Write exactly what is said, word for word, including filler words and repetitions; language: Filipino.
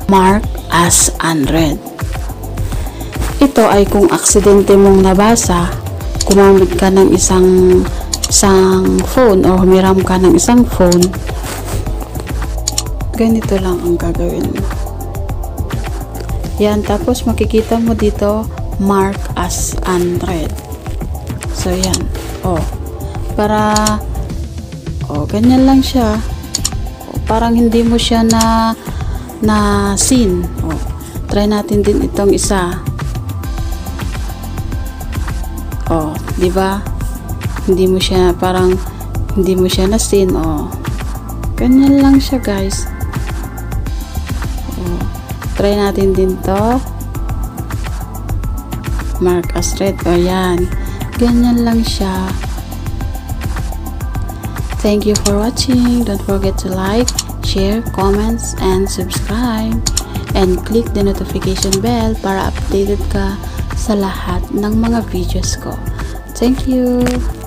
mark as unread. Ito ay kung aksidente mong nabasa, gumamit ka ng isang isang phone o humiram ka ng isang phone, ganito lang ang gagawin mo. Yan, tapos makikita mo dito mark as unread. So yan, oh, para oh, ganyan lang siya. Oh, parang hindi mo siya na na seen. Oh, try natin din itong isa. Oh, di ba? Hindi mo siya, parang hindi mo siya na seen. Oh, ganyan lang siya, guys. Oh, try natin din to. Mark as read. O yan. Ganyan lang siya. Thank you for watching. Don't forget to like, share, comments, and subscribe. And click the notification bell para updated ka sa lahat ng mga videos ko. Thank you.